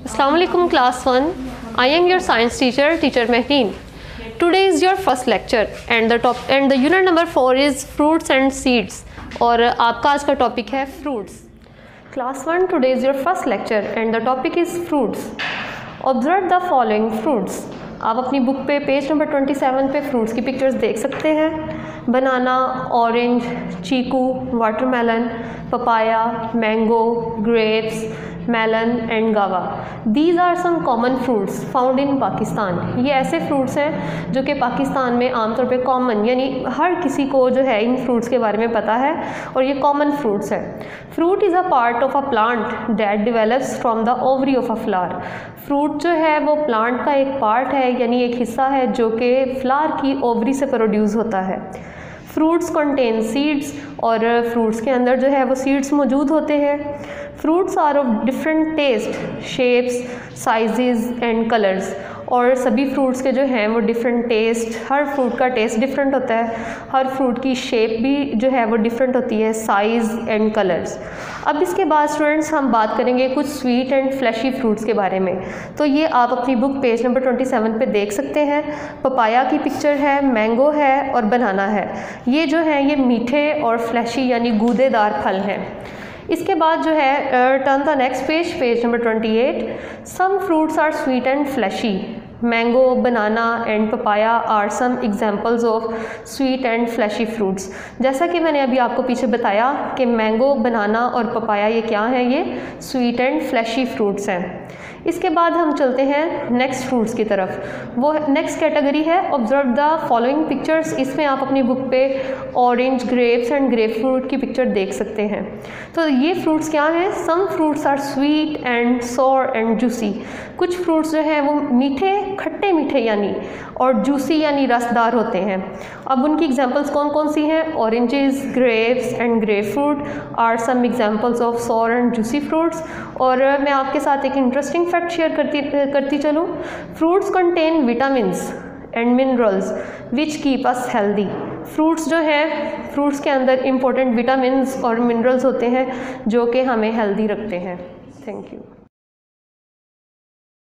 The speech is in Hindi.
Assalamualaikum class 1. I am your science teacher Mehdeen. Today is your first lecture and the unit number 4 is fruits and seeds और आपका आज का टॉपिक है fruits. Class 1, today is your first lecture and the topic is fruits. Observe the following fruits. आप अपनी बुक पे पेज नंबर 27 पे फ्रूट्स की पिक्चर्स देख सकते हैं. Banana, orange, chikoo, watermelon, papaya, mango, grapes, melon and guava. These are some common fruits found in Pakistan. ये ऐसे फ्रूट्स हैं जो कि पाकिस्तान में आमतौर पे कॉमन, यानी हर किसी को जो है इन फ्रूट्स के बारे में पता है और ये कॉमन फ्रूट्स हैं. Fruit is a part of a plant that develops from the ovary of a flower. Fruit जो है वो प्लांट का एक पार्ट है, यानी एक हिस्सा है जो कि फ्लावर की ओवरी से प्रोड्यूस होता है. फ्रूट्स कंटेन सीड्स और फ्रूट्स के अंदर जो है वो सीड्स मौजूद होते हैं. Fruits are of different taste, shapes, sizes and colours. और सभी फ्रूट्स के जो हैं वो डिफरेंट टेस्ट, हर फ्रूट का टेस्ट डिफरेंट होता है, हर फ्रूट की शेप भी जो है वो डिफरेंट होती है, साइज़ एंड कलर्स. अब इसके बाद स्टूडेंट्स हम बात करेंगे कुछ स्वीट एंड फ्लैशी फ्रूट्स के बारे में. तो ये आप अपनी बुक पेज नंबर 27 पे देख सकते हैं. पपाया की पिक्चर है, मैंगो है और बनाना है. ये जो है ये मीठे और फ्लैशी यानी गूदेदार फल हैं. इसके बाद जो है turn the next page number 28. Some fruits are sweet and fleshy. Mango, banana and papaya are some examples of sweet and fleshy fruits. जैसा कि मैंने अभी आपको पीछे बताया कि मैंगो, बनाना और पपाया ये क्या है, ये स्वीट एंड फ्लैशी फ्रूट्स हैं. इसके बाद हम चलते हैं नेक्स्ट फ्रूट्स की तरफ. वो नेक्स्ट कैटेगरी है ऑब्जर्व द फॉलोइंग पिक्चर्स. इसमें आप अपनी बुक पे orange, grapes and grapefruit की पिक्चर देख सकते हैं. तो ये फ्रूट्स क्या हैं? Some fruits are sweet and sour and juicy. कुछ फ्रूट्स जो हैं वो मीठे, खट्टे मीठे यानी, और जूसी यानी रसदार होते हैं. अब उनकी एग्जांपल्स कौन कौन सी हैं? Oranges, grapes and grapefruit are some examples of sour and juicy fruits. और मैं आपके साथ एक इंटरेस्टिंग फैक्ट शेयर करती चलूँ. Fruits contain vitamins and minerals which keep us healthy. Fruits जो हैं, फ्रूट्स के अंदर इंपॉर्टेंट विटामिन्स और मिनरल्स होते हैं जो कि हमें हेल्दी रखते हैं. Thank you.